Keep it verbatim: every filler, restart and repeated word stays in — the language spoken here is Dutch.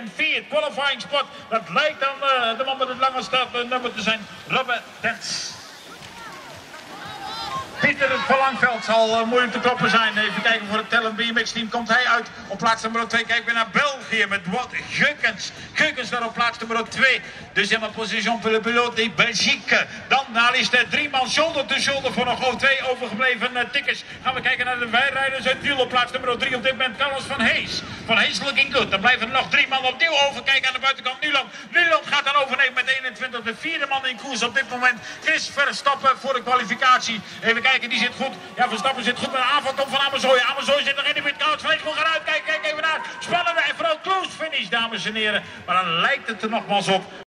en vier, qualifying spot. Dat lijkt dan uh, de man met het lange startnummer te zijn, Robert Tens. Pieter het Verlangveld zal uh, moeilijk te kloppen zijn. Even kijken voor het Tellen B M X team. Komt hij uit op plaats nummer twee. Kijken we naar België met wat Geukens. Geukens daar op plaats nummer twee. Deuxième position pour le pilote de Belgique. Dan daar is de drie man shoulder to shoulder voor nog twee overgebleven uh, tickets. Gaan we kijken naar de wijrijders uit Wiel op plaats nummer drie. Op dit moment Carlos van Hees. Van Hees looking good. Dan blijven er nog drie man opnieuw over. Kijken aan de buitenkant Nuland. Nuland gaat dan overnemen met eenentwintig. De vierde man in koers op dit moment. Chris Verstappen voor de kwalificatie. Even kijken. Die zit goed. Ja, Verstappen zit goed met een aanval komt van Amezooi. Amezooi zit nog in de wit. Koud vlees gewoon gaan uit. Kijk, kijk even naar. Spannende en vooral close finish, dames en heren. Maar dan lijkt het er nogmaals op